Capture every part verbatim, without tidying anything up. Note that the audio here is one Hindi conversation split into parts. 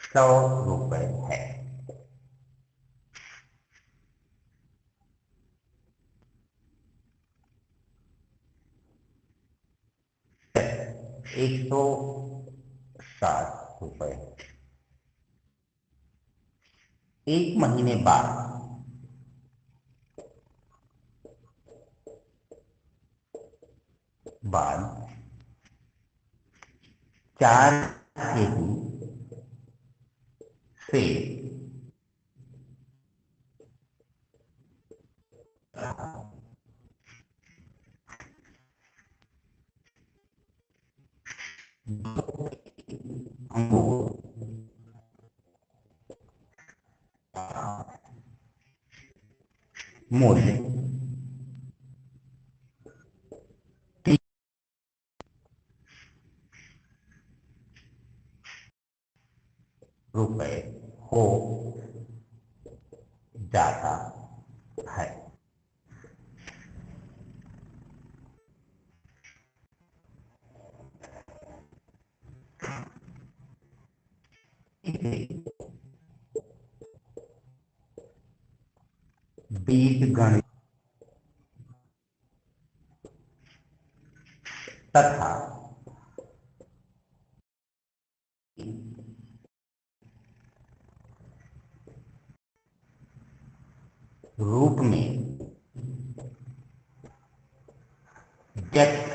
सौ रुपए है। एक सौ साठ रुपए। एक महीने बाद बाद चार के जी से अंगूर मूल्य तीस रुपए हो जाता है। इसे बीजगणित तथा रूप में व्यक्त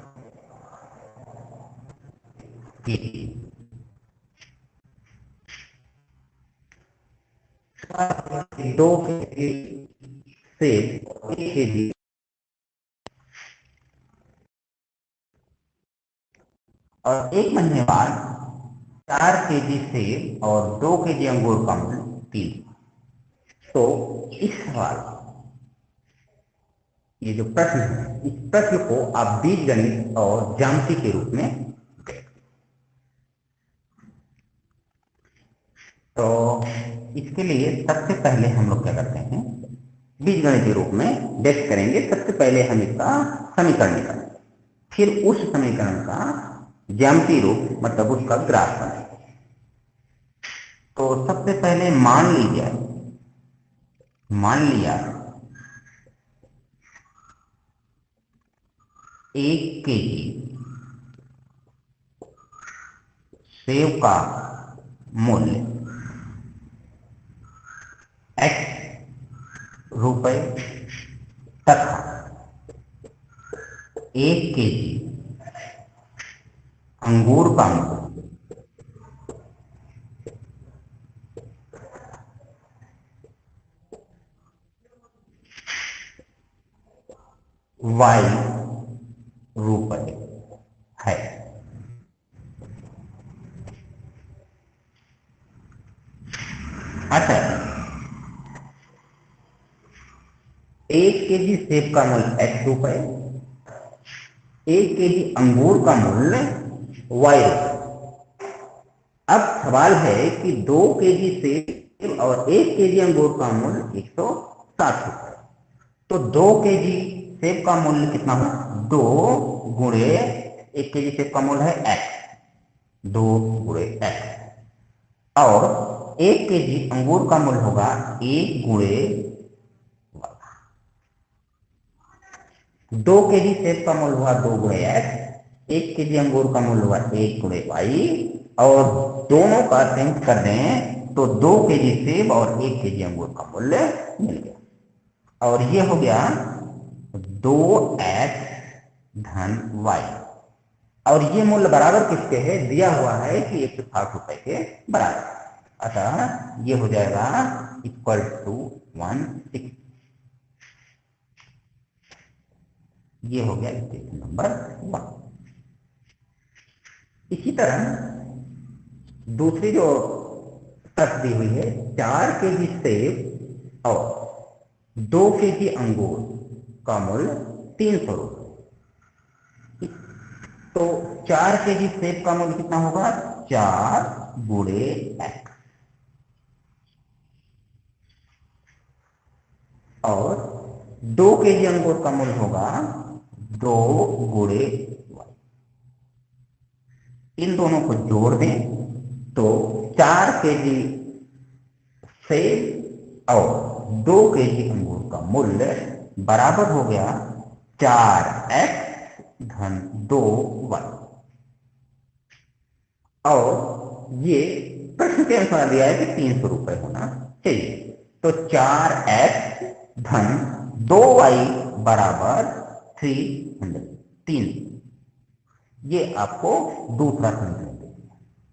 की दो के जी से एक के जी और एक महीने बाद चार के जी सेब और दो के जी अंगूर का मूल्य तीन। तो इस सवाल ये जो प्रश्न है, इस प्रश्न को आप बीजगणित और ज्यामिति के रूप में देखें। तो इसके लिए सबसे पहले हम लोग क्या करते हैं, बीजगणित के रूप में व्यक्त करेंगे। सबसे पहले हम इसका समीकरण निकालेंगे, फिर उस समीकरण का ज्यामितीय रूप मतलब उसका ग्राफ बनाएंगे। तो सबसे पहले मान लीजिए मान लिया एक के जी सेब का मूल्य एक्स रुपए तथा एक के जी अंगूर का मूल्य वाई रुपए है। अच्छा, एक के जी सेब का मूल्य एक्स रुपए, एक के जी अंगूर का मूल्य वाई रुपए। अब सवाल है कि दो के जी सेब और एक के जी अंगूर का मूल्य एक सौ साठ रुपए। तो दो के जी सेब का मूल्य कितना होगा, दो गुणे एक के जी सेब का मूल्य है एक्स, दो गुणे एक्स, और एक के जी अंगूर का मूल्य होगा एक गुणे, दो के जी सेब का मूल्य हुआ दो गुणे एक्स, एक के जी अंगूर का मूल्य हुआ एक गुणे वाई, और दोनों का संयुक्त कर दें तो दो के जी सेब और एक के जी अंगूर का मूल्य मिल गया। और ये हो गया दो एक्स धन वाई, और ये मूल्य बराबर किसके है, दिया हुआ है कि एक सौ साठ रुपए के बराबर। अतः ये हो जाएगा इक्वल टू वन सिक्स। ये हो गया इक्वेशन नंबर वन। इसी तरह दूसरी जो शर्त दी हुई है, चार के जी सेब और दो के जी अंगूर का मूल्य तीन सौ रुपये। तो चार के जी सेब का मूल्य कितना होगा, चार गुणे एक्स, और दो के जी अंगूर का मूल्य होगा दो गुणे वाई। इन दोनों को जोड़ दें तो चार के जी सेब और दो के जी अंगूर का मूल्य बराबर हो गया चार एक्स धन दो वाई। और ये प्रश्न के अनुसार दिया है कि तीन सौ रुपए होना चाहिए। तो चार एक्स धन दो वाई बराबर थ्री हंड्रेड तीन। ये आपको दूसरा समीकरण देगा।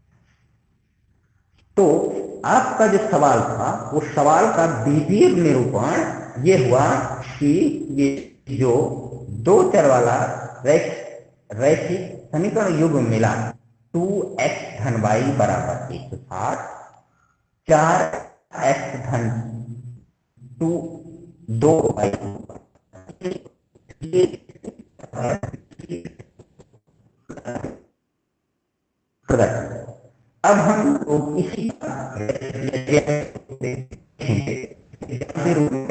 तो आपका जो सवाल था वो सवाल का बीजीय निरूपण ये हुआ कि ये जो दो चर वाला रैखिक समीकरण युग्म मिला टू एक्स धन वाई बराबर एक सौ साठ, चार एक्स धन टू दो वाई। अब हम लोग इसी रूप में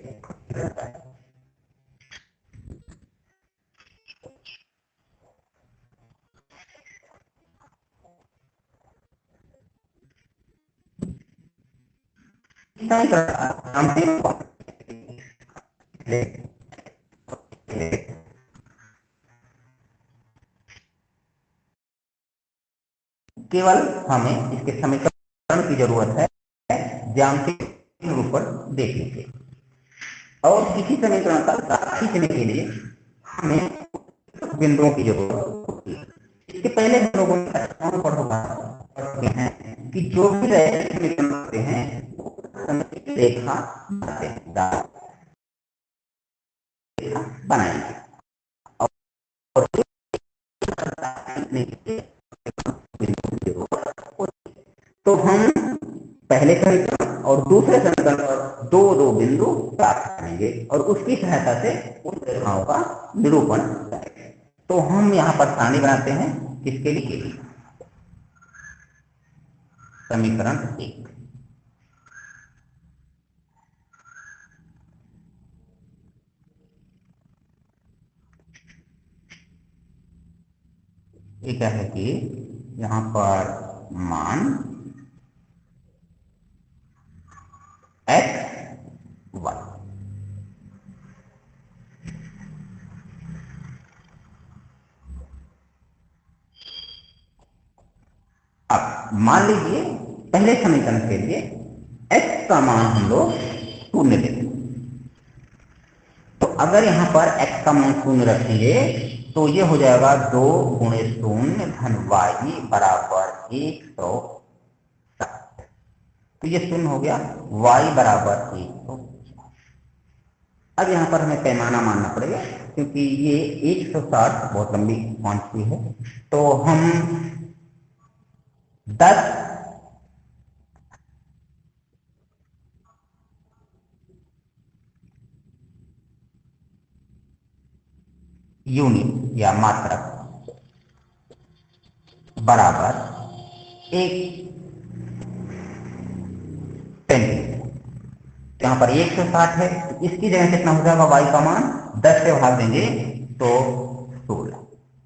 केवल हमें इसके समीकरण की जरूरत है ज्यामितीय निरूपण देखने के, और किसी समीकरण का खींचने के लिए हमें बिंदुओं की जरूरत होती है। इसके पहले हम लोगों ने पढ़ा है कि जो भी समीकरण होते हैं रेखा बनाएंगे और तो हम पहले समीकरण और दूसरे समीकरण पर दो दो बिंदु प्राप्त करेंगे और उसकी सहायता से उन रेखाओं का निरूपण करेंगे। तो हम यहाँ पर सारणी बनाते हैं किसके लिए? समीकरण एक। ये क्या है कि यहाँ पर मान एक्स वाई, अब मान लीजिए पहले समीकरण के लिए x का मान हम लोग शून्य लेते हैं। तो अगर यहाँ पर x का मान शून्य रखेंगे तो ये हो जाएगा दो गुणे शून्य धन वाई बराबर एक सौ साठ। तो ये शून्य हो गया, y बराबर एक सौ। अब यहाँ पर हमें पैमाना मानना पड़ेगा क्योंकि ये एक सौ साठ बहुत लंबी क्वांटिटी है। तो हम दस यूनिट या मात्रक बराबर एक सेंटीमीटर, यहाँ पर एक सौ साठ है, इसकी जगह कितना हो जाएगा? वाई का मान दस से भाग देंगे तो सोलह।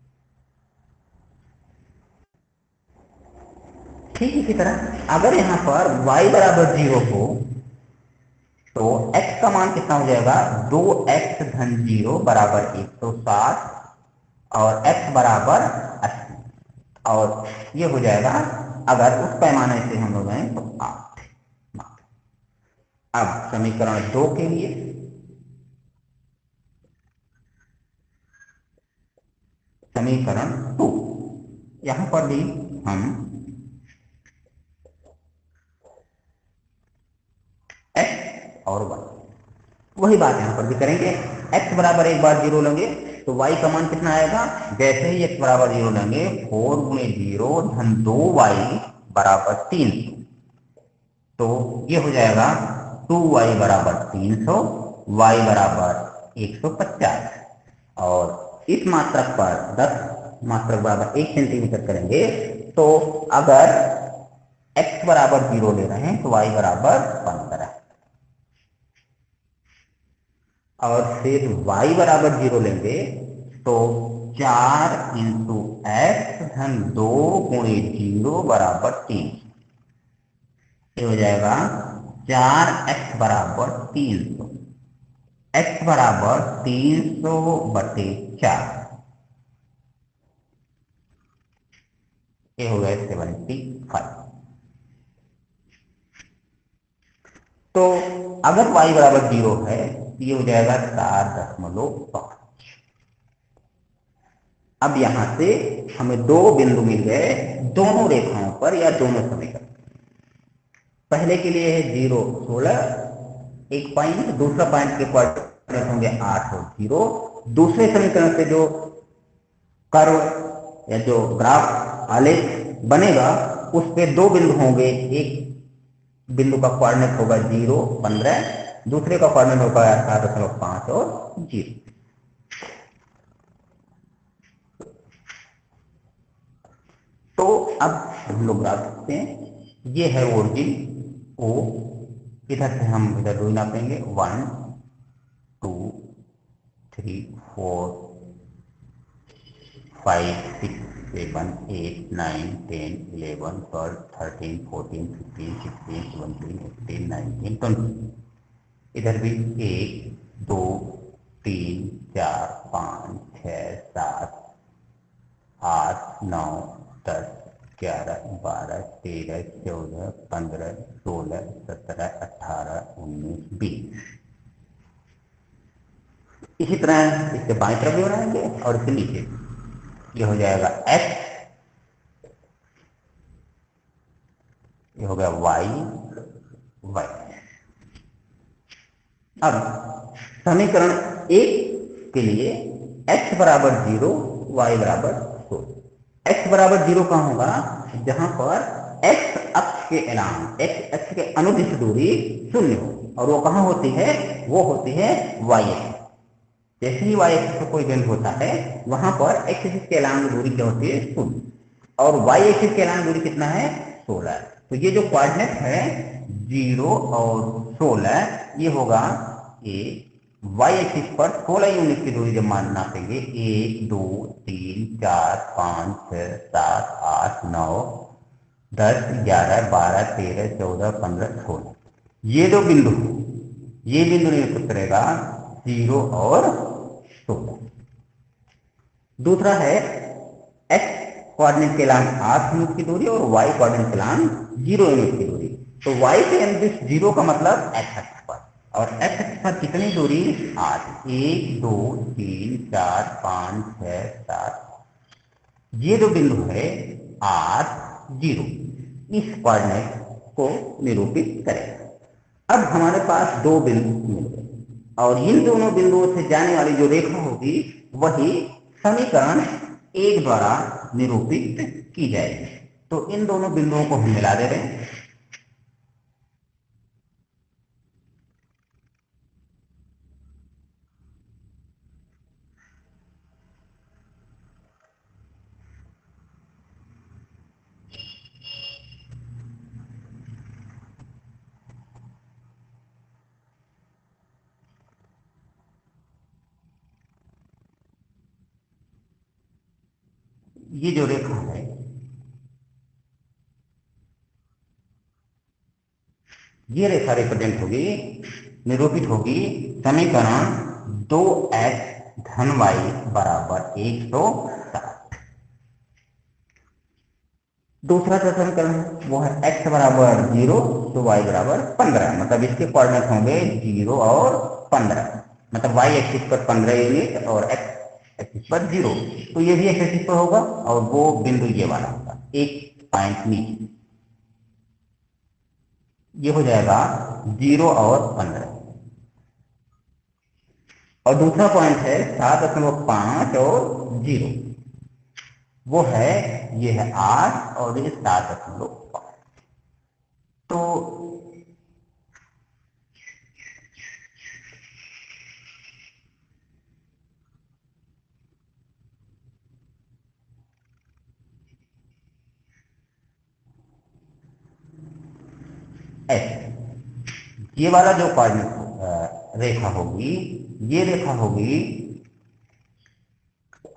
ठीक इसी तरह अगर यहाँ पर y बराबर जीरो हो तो x का मान कितना हो जाएगा? दो एक्स धन जीरो बराबर एक सौ साठ और x बराबर अस्सी, और ये हो जाएगा अगर उस पैमाने से हम लोग हैं तो आठ। अब समीकरण दो के लिए समीकरण टू, यहां पर भी हम x और y वही बात यहां पर भी करेंगे। x बराबर एक बार जीरो लेंगे तो y का मान कितना आएगा? जैसे ही x बराबर जीरो लेंगे फोर गुणे जीरो धन दो वाई बराबर तीन सौ। तो ये हो जाएगा टू वाई बराबर तीन सौ, y बराबर एक सौ पचास, और इस मात्रक पर दस मात्रक बराबर एक सेंटीमीटर करेंगे तो अगर x बराबर जीरो ले रहे हैं तो y बराबर पंद्रह, और फिर y बराबर जीरो लेंगे तो चार इंटू एक्स धन दो गुणे जीरो बराबर तीन। ये हो जाएगा चार एक्स बराबर तीन सौ, एक्स बराबर तीन सौ बटे चार, ये हो गया सेवेंटी फाइव। तो अगर y बराबर जीरो है तो ये हो जाएगा सात दशमलव पांच। अब यहां से हमें दो बिंदु मिल गए दोनों रेखाओं पर या दोनों समीकरण। पहले के लिए है जीरो सोलह एक पॉइंट, दूसरा पॉइंट के कोऑर्डिनेट होंगे आठ और जीरो। दूसरे समीकरण से जो कर्व या जो ग्राफ आलेख बनेगा उस पे दो बिंदु होंगे, एक बिंदु का कोऑर्डिनेट होगा जीरो पंद्रह, दूसरे का कोऑर्डिनेट होगा सात दशमलव पांच और जीरो। तो अब हम लोग ग्राफ सकते हैं, ये है ओरिजिन ओ, इधर से हम इधर दो नापेंगे, one two three four five six seven eight nine ten eleven twelve thirteen fourteen fifteen sixteen seventeen eighteen nineteen twenty. इधर भी एक दो तीन चार पाँच छः सात आठ नौ दस ग्यारह बारह तेरह चौदह पंद्रह सोलह सत्रह अठारह उन्नीस बीस। इसी तरह इसके बाएं तरफ भी बनाएंगे और इसके नीचे ये हो जाएगा x, ये हो गया y, y। अब समीकरण एक के लिए x बराबर जीरो y बराबर सोलह। x बराबर जीरो कहाँ होगा? जहां पर x अक्ष के अलावा x अक्ष के अनुदिश दूरी शून्य हो, और वो कहाँ होती है? वो होती है y एक्सिस। जैसे ही y एक्सिस पर कोई बिंदु होता है वहां पर x एक्सिस के अलावा दूरी क्या होती है? शून्य। और y एक्सिस के अलावा दूरी कितना है? सोलह। तो ये जो कोऑर्डिनेट है जीरो और सोलह, ये होगा ए y एक्सिस पर सोलह यूनिट की दूरी जब मान नापेंगे, एक दो तीन चार पाँच छः सात आठ नौ दस ग्यारह बारह तेरह चौदह पंद्रह सोलह, ये दो बिंदु ये बिंदु निरूपित करेगा जीरो और सोलह। दूसरा है x कोऑर्डिनेट के लाइन आठ यूनिट की दूरी और y कोऑर्डिनेट के लाइन जीरो यूनिट की दूरी। तो y के अनुदिश जीरो का मतलब x अक्ष पर, और x अक्ष पर कितनी दूरी? आठ। एक दो तीन चार पाँच छः सात, ये जो बिंदु है आठ जीरो, इस कोऑर्डिनेट को निरूपित करेगा। अब हमारे पास दो बिंदु मिल गए और इन दोनों बिंदुओं से जाने वाली जो रेखा होगी वही समीकरण एक द्वारा निरूपित की जाएगी। तो इन दोनों बिंदुओं को हम मिला दे रहे हैं। ये जो रेखा है ये रेखा रिप्रेजेंट होगी, निरूपित होगी समीकरण दो एक्स धन वाई बराबर एक सौ साठ। दूसरा जो समीकरण है वो है x बराबर जीरो तो y बराबर पंद्रह, मतलब इसके कोऑर्डिनेट होंगे जीरो और पंद्रह, मतलब y एक्सिस पर पंद्रह यूनिट और x एक्सिस पर जीरो। तो ये भी x एक्सिस पर होगा और वो बिंदु ये वाला होगा एक पॉइंट नीचे, ये हो जाएगा जीरो और पंद्रह। और दूसरा पॉइंट है सात दशमलव पांच और जीरो, वो है ये है आठ और ये सात दशमलव पांच। तो ऐसे ये वाला जो कोऑर्डिनेट रेखा होगी, ये रेखा होगी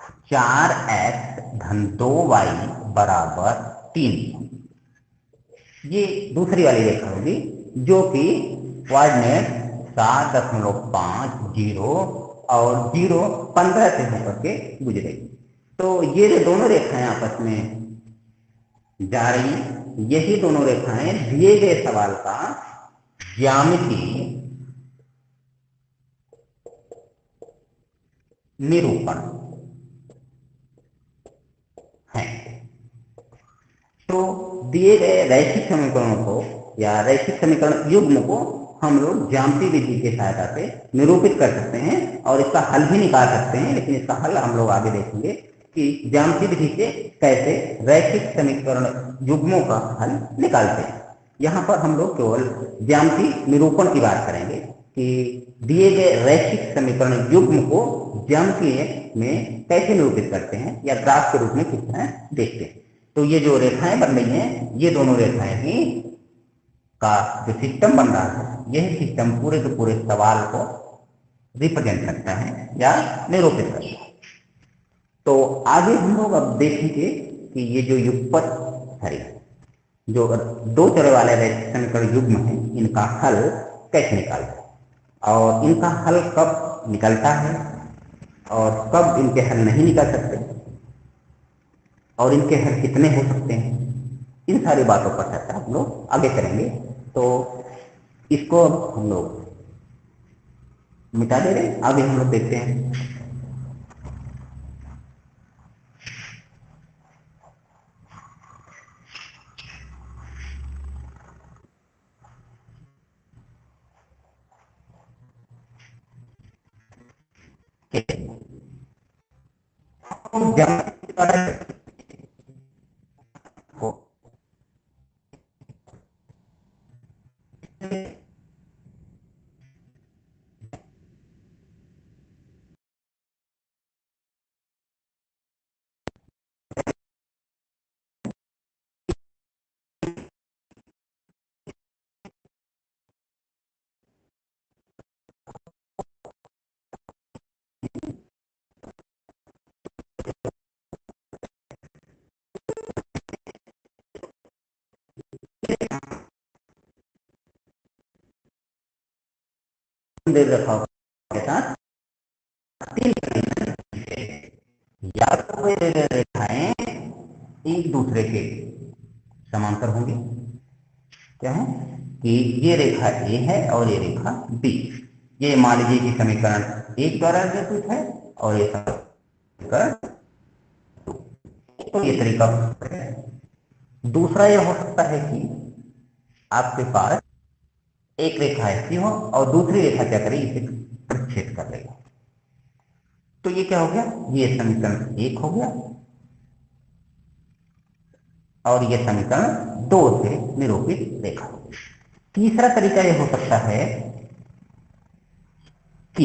चार एक्स धन दो वाई बराबर तीन। ये दूसरी वाली रेखा होगी जो कि कोऑर्डिनेट सात दशमलव पांच जीरो और जीरो पंद्रह से होकर के गुजरेगी। तो ये जो दोनों रेखाएं आपस में जा रही हैं, यही दोनों रेखाएं दिए गए सवाल का ज्यामिति निरूपण है। तो दिए गए रैखिक समीकरणों को या रैखिक समीकरण युग्म को हम लोग ज्यामिति विधि की सहायता से निरूपित कर सकते हैं और इसका हल भी निकाल सकते हैं, लेकिन इसका हल हम लोग आगे देखेंगे कि ज्यामिति विधि से कैसे रैखिक समीकरण युग्मों का हल निकालते हैं। यहाँ पर हम लोग केवल ज्यामिति निरूपण की बात करेंगे कि दिए गए रैखिक समीकरण युग्म को ज्यामिति में कैसे निरूपित करते हैं या ग्राफ के रूप में किस तरह देखते हैं। तो ये जो रेखाएं बन रही हैं, ये दोनों रेखाएं ही का जो सिस्टम बन रहा है, यही सिस्टम पूरे के पूरे सवाल को रिप्रेजेंट करता है या निरूपित करता है। तो आगे हम लोग अब देखेंगे कि ये जो युगपत सॉरी जो दो चर वाले रैखिक समीकरण युग्म है, इनका हल कैसे निकालते हैं और इनका हल कब निकलता है और कब इनके हल नहीं निकल सकते और इनके हल कितने हो सकते हैं, इन सारी बातों पर चर्चा हम लोग आगे करेंगे। तो इसको हम लोग मिटा दे रहे, आगे हम लोग देखते हैं। रेखाओं के साथ तीन या तो वे रेखाएं एक दूसरे के समांतर होंगे, क्या है कि ये रेखा ए है और ये रेखा बी, ये मान लीजिए कि समीकरण एक द्वारा निरूपित है और ये समीकरण दो। तो ये तरीका है। दूसरा ये हो सकता है कि आपके पास एक रेखा ऐसी हो और दूसरी रेखा क्या करे, इसे प्रच्छेद कर लेगा। तो ये क्या हो गया, ये समीकरण एक हो गया और ये समीकरण दो से निरूपित रेखा हो गई। तीसरा तरीका यह हो सकता है कि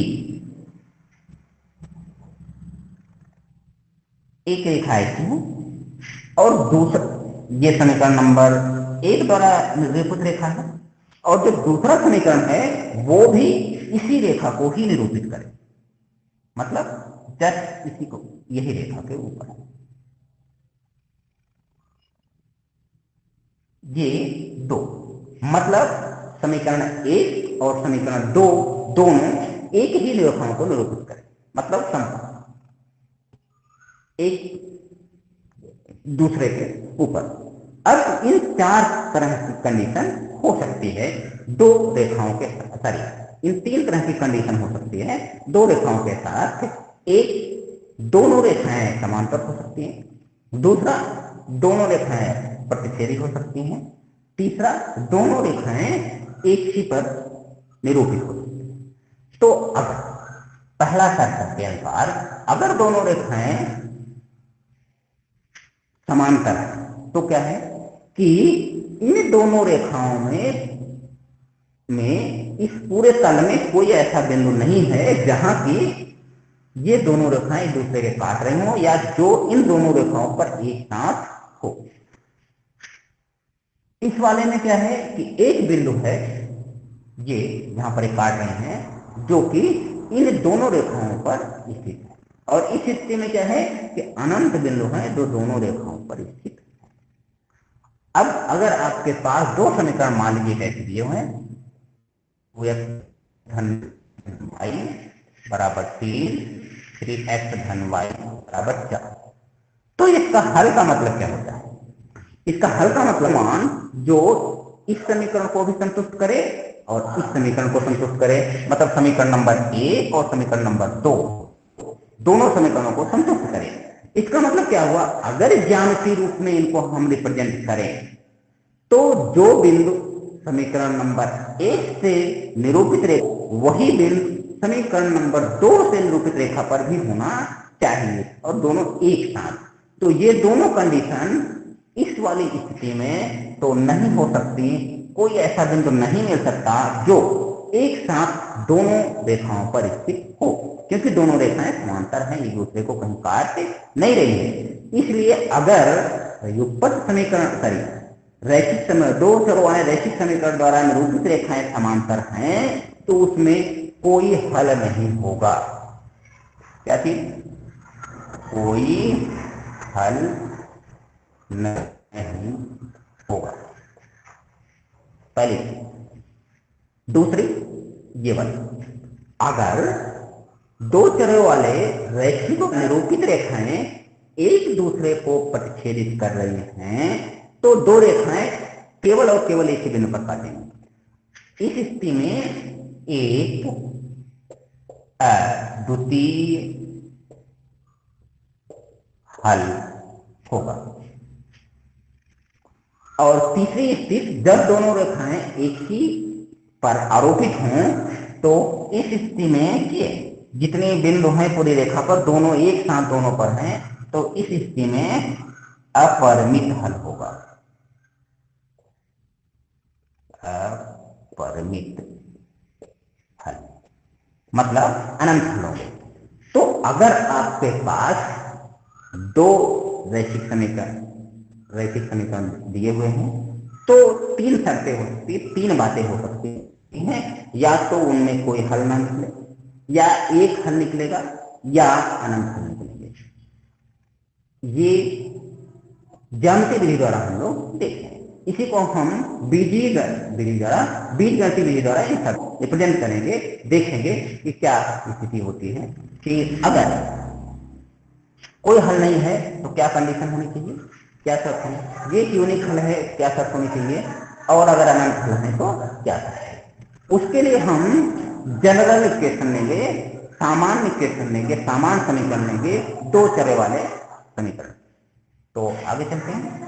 एक रेखा ऐसी है और दूसरा, ये समीकरण नंबर एक द्वारा निरूपित रेखा है और जो दूसरा समीकरण है वो भी इसी रेखा को ही निरूपित करे, मतलब जस्ट इसी को, यही रेखा के ऊपर है। ये दो, मतलब समीकरण एक और समीकरण दो दोनों एक ही रेखाओं को निरूपित करें, मतलब समता एक दूसरे के ऊपर। अब इन चार तरह की कंडीशन हो सकती है दो रेखाओं के साथ, सॉरी इन तीन तरह की कंडीशन हो सकती है दो रेखाओं के साथ। एक, दोनों रेखाएं समांतर हो सकती हैं, दूसरा दोनों रेखाएं प्रतिच्छेदी हो सकती हैं, तीसरा दोनों रेखाएं एक ही पर निरूपित हो सकती हैं। तो अगर पहला शर्त के अनुसार अगर दोनों रेखाएं समांतर है तो क्या है कि इन दोनों रेखाओं में में इस पूरे तल में कोई ऐसा बिंदु नहीं है जहां की ये दोनों रेखाएं एक दूसरे के काट रही हो या जो इन दोनों रेखाओं पर एक साथ हो। इस वाले में क्या है कि एक बिंदु है, ये यहां पर एक काट रहे हैं, जो कि इन दोनों रेखाओं पर स्थित है और इस स्थिति में क्या है कि अनंत बिंदु है जो दोनों रेखाओं पर स्थित है। अब अगर आपके पास दो समीकरण मान लीजिए ऐसे दिए हुए हैं, वो एक्स धन वाई बराबर तीन, थ्री एक्स धन वाई बराबर चार। तो इसका हल का मतलब क्या होता है? इसका हल का मतलब मान जो इस समीकरण को भी संतुष्ट करे और इस समीकरण को संतुष्ट करे, मतलब समीकरण नंबर एक और समीकरण नंबर दो, दोनों समीकरणों को संतुष्ट करे। इसका मतलब क्या हुआ? अगर ज्यामितीय रूप में इनको हम रिप्रेजेंट करें तो जो बिंदु समीकरण नंबर एक से निरूपित रेखा, वही बिंदु समीकरण नंबर दो से निरूपित रेखा पर भी होना चाहिए, और दोनों एक साथ। तो ये दोनों कंडीशन इस वाली स्थिति में तो नहीं हो सकती, कोई ऐसा बिंदु नहीं मिल सकता जो एक साथ दोनों रेखाओं पर स्थित हो, क्योंकि दोनों रेखाएं समांतर हैं, एक दूसरे को कहीं काट नहीं रही है। इसलिए अगर युगपत समीकरण सॉरी रैखिक समय दो चरों वाले रैखिक समीकरण द्वारा निरूपित रेखाएं समांतर हैं तो उसमें कोई हल नहीं होगा। क्या चीज? कोई हल नहीं होगा, पहली। दूसरी ये बात, अगर दो चरों वाले रैखिक निरूपित रेखाएं एक दूसरे को प्रतिच्छेदित कर रही हैं तो दो रेखाएं केवल और केवल एक ही बिंदु पर काटेंगे। इस स्थिति में एक अद्वितीय हल होगा। और तीसरी स्थिति, जब दोनों रेखाएं एक ही पर आरोपित हों तो इस स्थिति में कि जितने बिंदु हैं पूरी रेखा पर दोनों एक साथ दोनों पर हैं, तो इस स्थिति में अपरिमित हल होगा। अपरिमित हल मतलब अनंत हल होंगे। तो अगर आपके पास दो रैखिक समीकरण रैखिक समीकरण दिए हुए हैं तो तीन शर्तें हो सकती, तीन बातें हो सकती हैं। या तो उनमें कोई हल ना निकले, या एक हल निकलेगा, या अनंत हल निकलेंगे। ये ज्यामितीय विधि द्वारा हम लोग देखें। इसी को हम बीजीय विधि द्वारा बीजगणितीय विधि द्वारा रिप्रेजेंट करेंगे, देखेंगे कि क्या स्थिति होती है कि अगर कोई हल नहीं है तो क्या कंडीशन होनी चाहिए, क्या शर्त है, ये यूनिक हल है क्या शर्त होनी चाहिए, और अगर अनंत हल है तो क्या शर्त है। उसके लिए हम जनरल इक्वेशन लेंगे, सामान्य इक्वेशन लेंगे, सामान्य समीकरण लेंगे, दो चर वाले समीकरण। तो आगे चलते हैं।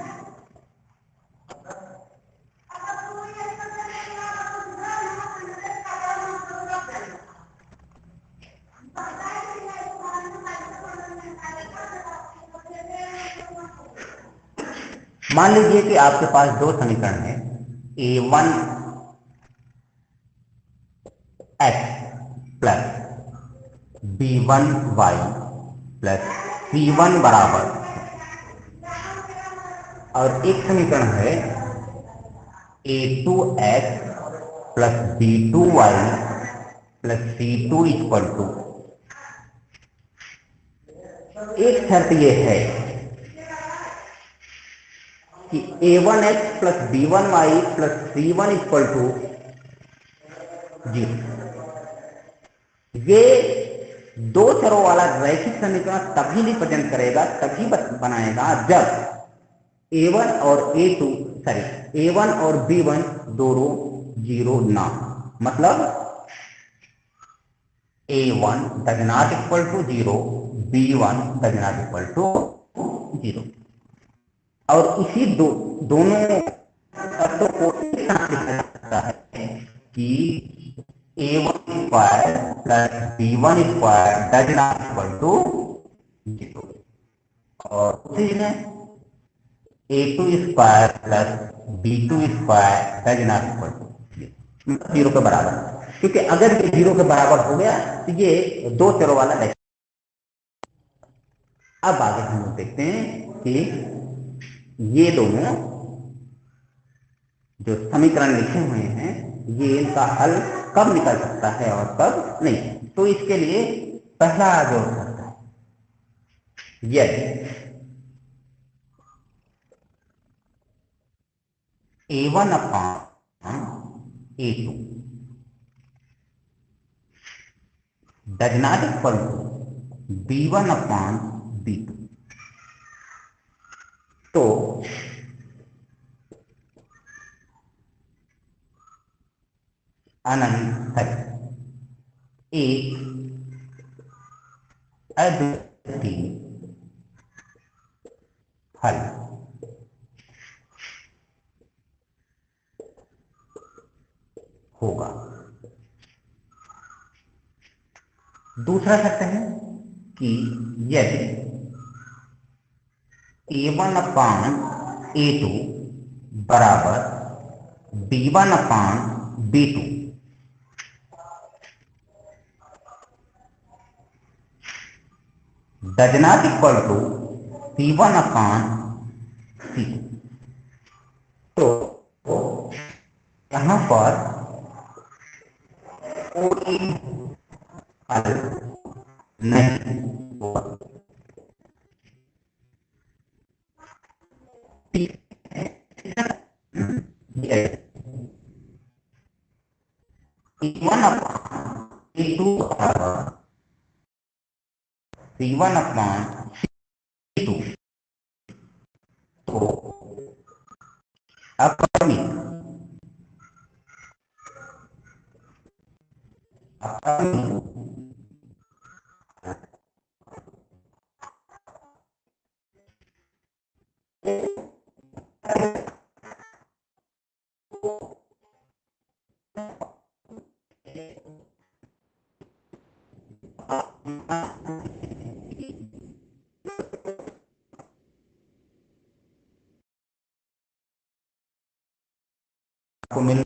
मान लीजिए कि आपके पास दो समीकरण है, a one x plus b one y plus c one बराबर, और एक समीकरण है a two x plus b two y plus c two equal to. एक शर्त यह है कि a one x plus b one y plus c one equal to zero. ये दो चरों वाला रैखिक समीकरण तभी रिप्रेजेंट करेगा, तभी बनाएगा जब ए वन और a two sorry a one और बी वन दोनों जीरो ना, मतलब a one does not equal to zero, b one does not equal to zero. और इसी दो दोनों शर्तों को एक साथ लिखा जा सकता है कि a one square plus b one square does not equal to zero, और उसी में a two square plus b two square does not equal to zero के बराबर, क्योंकि अगर ये जीरो के बराबर हो गया तो ये दो चरों वाला है। अब आगे हम लोग देखते हैं कि ये दोनों जो समीकरण लिखे हुए हैं ये इनका हल कब निकल सकता है और कब नहीं। तो इसके लिए पहला जो शर्त है, यदि a one upon a two does not equal to b one upon b two. तो अनंत एक अद्वितीय हल होगा। दूसरा शर्त है कि यदि a one upon a two बराबर b one upon b two does not equal to c one upon c two, तो यहां पर कोई हल नहीं होगा। सी वन अपान सी टू बराबर c one upon c two, तो अपरिमित अपरिमित को मिल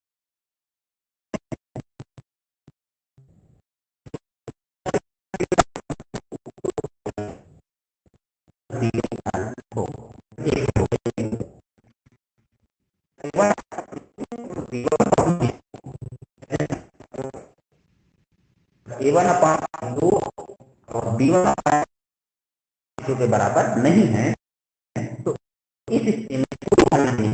ए वन अपान दो और बी वन अपान के बराबर नहीं है, तो इस स्थिति में कोई हल नहीं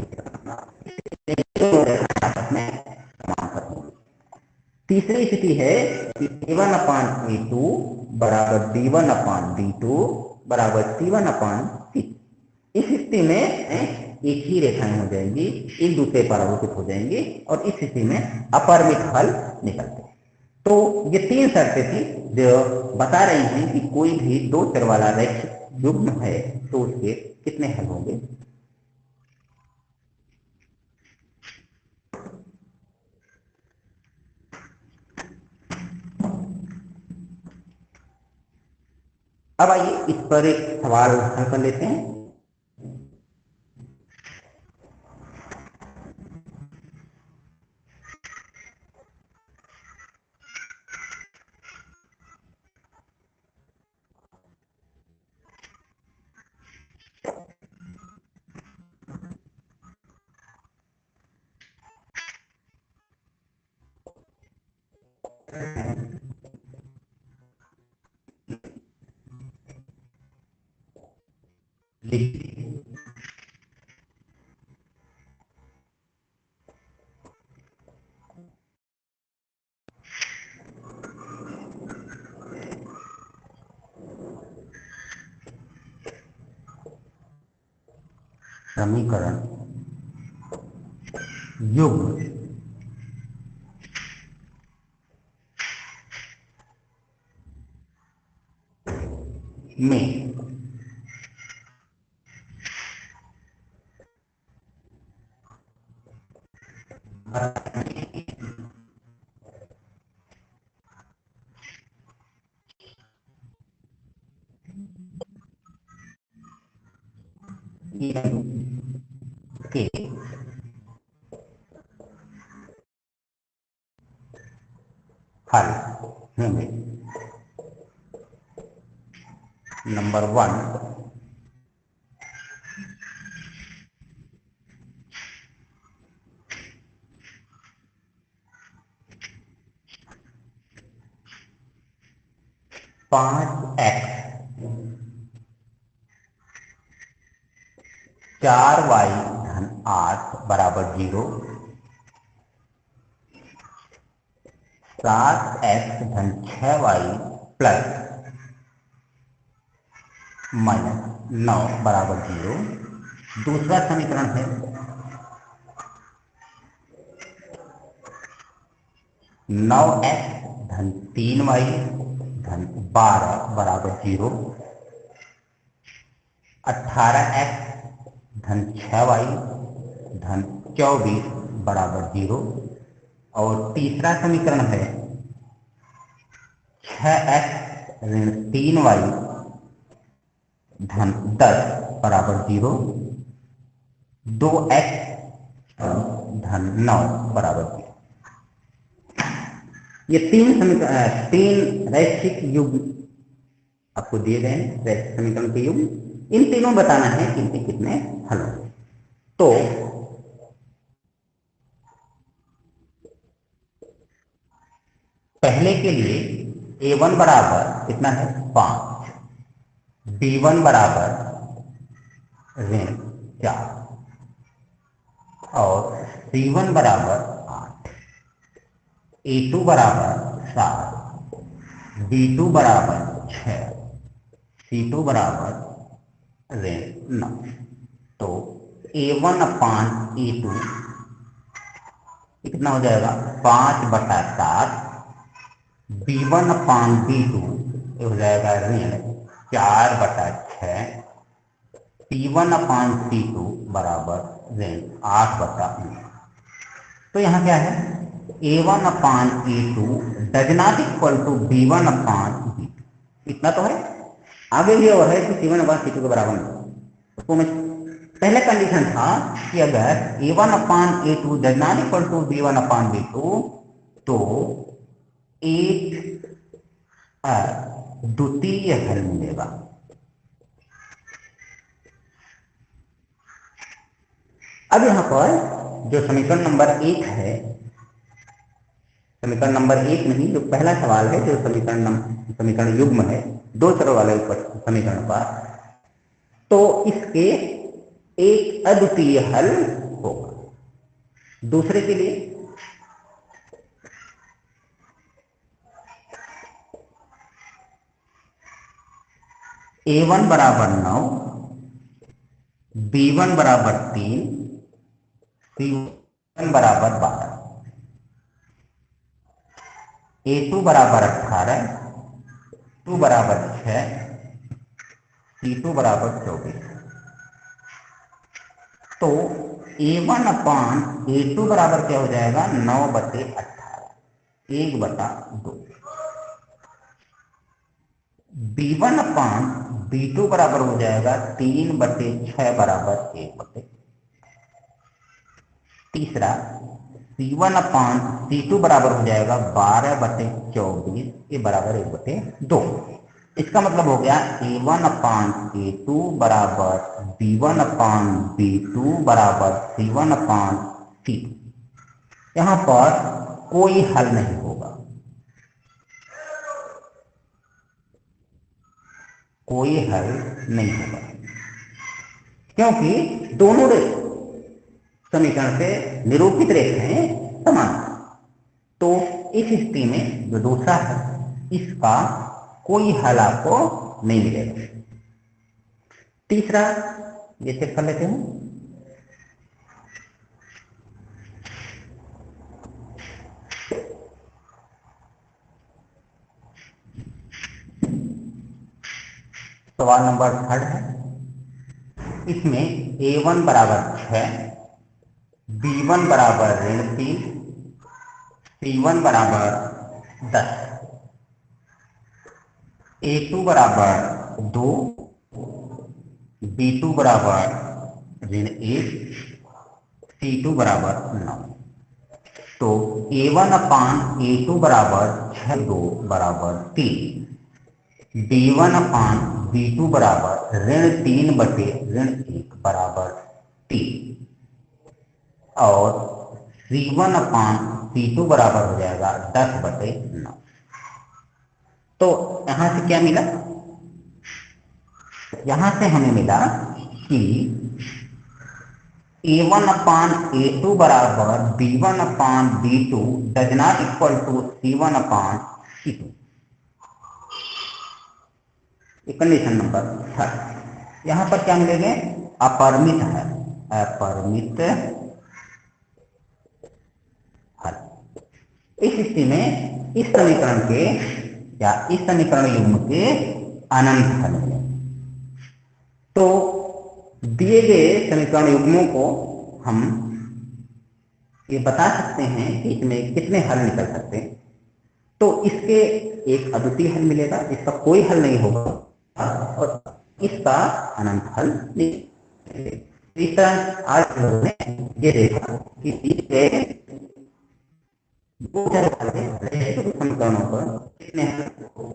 है। तीसरी स्थिति है कि a one upon a two बराबर b one upon b two बराबर सी वन अपान सी। इस स्थिति में एक ही रेखाएं हो जाएंगी, एक दूसरे पर अवरोधित हो जाएंगी और इस स्थिति में अपरिमित हल निकलते हैं। तो ये तीन शर्तें थी जो बता रही हैं कि कोई भी दो चर वाला रैखिक युग्म है तो उसके कितने हल होंगे। अब आइए इस पर एक सवाल हल कर लेते हैं। समीकरण युग्म में के हल होंगे। नंबर वन, पांच एक्स चार वाई धन आठ बराबर जीरो, सात एक्स धन छः वाई प्लस माइनस नौ बराबर जीरो। दूसरा समीकरण है नौ एक्स धन तीन वाई धन बारह बराबर जीरो, अट्ठारह एक्स धन छः वाई धन चौबीस बराबर जीरो। और तीसरा समीकरण है छः एक्स ऋण तीन वाई धन दस बराबर जीरो, दो एक्स धन नौ बराबर जीरो। ये तीन समीकरण तीन रैखिक युग्म आपको दिए गए हैं, रैखिक समीकरण के युग्म। इन तीनों बताना है कि इनके कितने हल होंगे। तो पहले के लिए ए वन बराबर कितना है पांच, बी वन बराबर ऋण चार और सी वन बराबर आठ, ए टू बराबर सात, बी टू बराबर छः, सी टू बराबर ऋण नौ। तो ए वन अपान ए टू कितना हो जाएगा पाँच बटा सात, b one upon b two हो जाएगा ऋण चार बटा छः, p one upon c two बराबर ऋण आठ बटा नौ। तो यहाँ क्या है a one upon a two does not equal to b one upon b two, इतना तो है। आगे भी और है कि सी वन अपान सी टू के बराबर नहीं। उसको मैं पहले कंडीशन था कि अगर a one upon a two does not equal to b one upon b two तो एक द्वितीय हल मिलेगा। अब यहां पर जो समीकरण नंबर एक है, समीकरण नंबर एक नहीं, जो पहला सवाल है जो समीकरण समीकरण युग्म है दो चरों वाले ऊपर समीकरण पर, तो इसके एक अद्वितीय हल होगा। दूसरे के लिए ए वन बराबर नौ, बी वन बराबर तीन, सी वन बराबर बारह, ए टू बराबर अठारह, टू बराबर छः, सी टू बराबर चौबीस। तो ए वन अपान ए टू बराबर क्या हो जाएगा नौ बटे अठारह, एक बटा दो। B one upon b two बराबर हो जाएगा तीन बटे छः बराबर एक बटे। तीसरा सी वन अपान सी टू बराबर हो जाएगा बारह बटे चौबीस, ये बराबर एक बटे दो। इसका मतलब हो गया a one upon a two बराबर b one upon b two बराबर c one upon c to. यहां पर कोई हल नहीं होगा, कोई हल नहीं होगा, क्योंकि दोनों समीकरण से निरूपित रेखाएं समान। तो इस स्थिति में जो दूसरा है इसका कोई हल आपको नहीं मिलेगा। तीसरा ये चेक कर लेते हैं। सवाल नंबर थर्ड है, इसमें ए वन बराबर छः, बी वन बराबर ऋण तीन, सी वन बराबर दस, ए टू बराबर दो, बी टू बराबर ऋण एक, सी टू बराबर नौ। तो ए वन अपान ए टू बराबर छः दो बराबर तीन, b one upon b two बराबर ऋण तीन बटे ऋण एक बराबर तीन और सी वन अपान सी टू बराबर हो जाएगा दस बटे नौ। तो यहां से क्या मिला, यहां से हमें मिला कि a one upon a two बराबर b one upon b two does not equal to c one upon c two. Condition number third. यहां पर क्या मिलेंगे? अपरिमित है, अपरिमित हल। इस स्थिति में इस समीकरण के या इस समीकरण युग्म के अनंत हल मिलेंगे। तो दिए गए समीकरण युग्मों को हम ये बता सकते हैं कि इसमें कितने हल निकल सकते हैं। तो इसके एक अद्वितीय हल मिलेगा, इसका कोई हल नहीं होगा, और इसका अनंत हल नहीं। इस तरह आज हमने ये देखा कि दो समीकरणों पर कितने हल।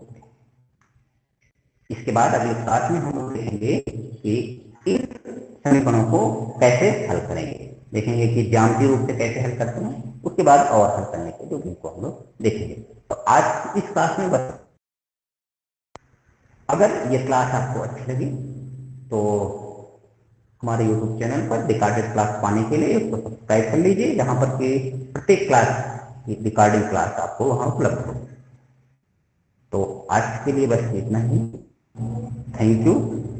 इसके बाद अगले क्लास में हम लोग देखेंगे कि इन समीकरणों को कैसे हल करेंगे, देखेंगे कि ज्यामितीय रूप से कैसे हल करते हैं, उसके बाद और हल करने के जो को हम लोग देखेंगे। तो आज इस क्लास में बस। अगर ये क्लास आपको अच्छी लगी तो हमारे यूट्यूब चैनल पर रिकॉर्डेड क्लास पाने के लिए उसको सब्सक्राइब कर लीजिए, जहां पर कि प्रत्येक क्लास की रिकॉर्डिंग क्लास आपको वहां उपलब्ध हो। तो आज के लिए बस इतना ही। Thank you.